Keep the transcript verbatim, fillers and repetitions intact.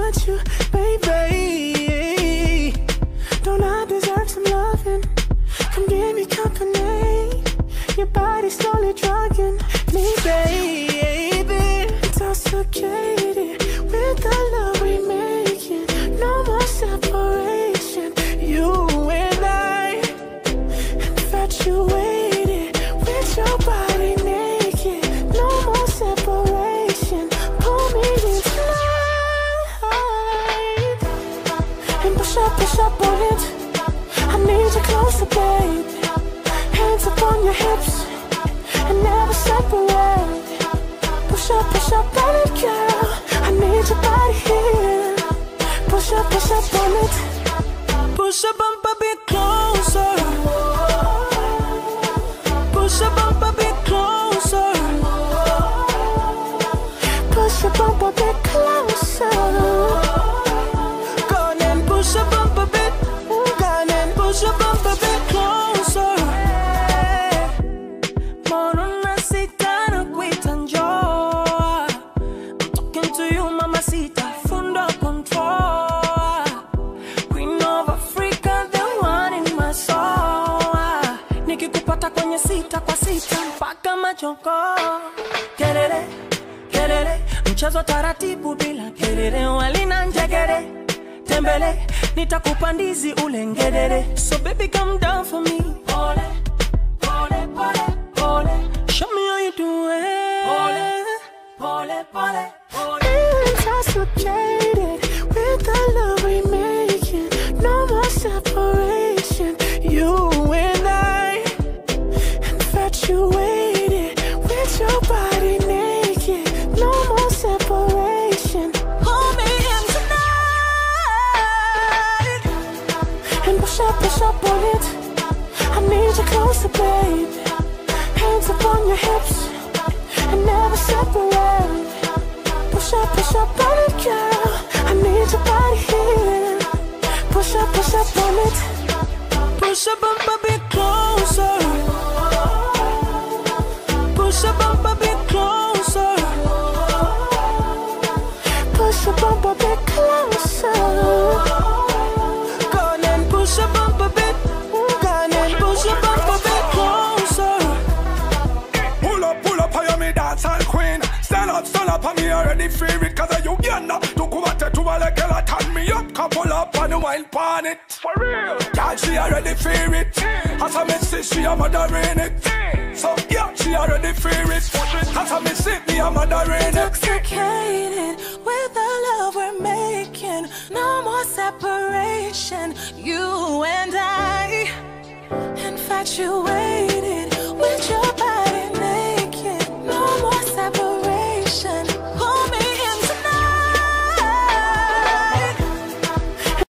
want you, baby. Don't I deserve some loving? Come give me company. Your body's slowly drugging me, baby. Intoxicated with the love we making. No more separation, you and I. Infatuated with your body naked. No more separation, pull me in tonight. And push up, push up on it. I need you closer, babe. Hands up on your hips and never separate. Push up, push up on it, girl. I need your body here. Push up, push up on it. Push up, bump a bit closer. Push up, bump a bit closer. Push up, bump a bit closer. Go on and push up, bump a bit. Go on and push up, bump a bit closer. Morona sita quit and joy. I'm talking to you, mamacita, fundo control. Queen of Africa, the one in my soul. Nikikupata kwenye sita kwa sita mpaka machoko. Kerere, kerere, mchezo taratibu bila kerere. Walina njegere, tembele, nitakupa ndizi ule ngedere. So baby come down for me. Pole, pole, pole, pole. Show me how you do it. Pole, pole, pole, pole. Intoxicated with the love we making. No more separation, you and I. Infatuated with your body naked. No more separation, hold me in tonight. And push up, push up on it. I need you closer, babe. Hands up on your hips and never separate. Push up, push up on it, girl. I need your body here. Push up, push up on it. Push up, bump a bit closer. Push up, bump a bit closer. Push up, bump a bit closer. Go on and push up, bump a bit. Go on and push up, bump a bit closer. Pull up, pull up, I am a dancehall queen. Stand up, stand up, I'm already favorite. Cause I you ganda. To come at to a like a turn me up. Couple up on the wild pan it. For real. Yeah, she already favorite. As I miss it, she a mothering it. So yeah, she already favorite. As I miss it, me a mothering it. Intoxicated with the love we're making. No more separation, you and I. Infatuated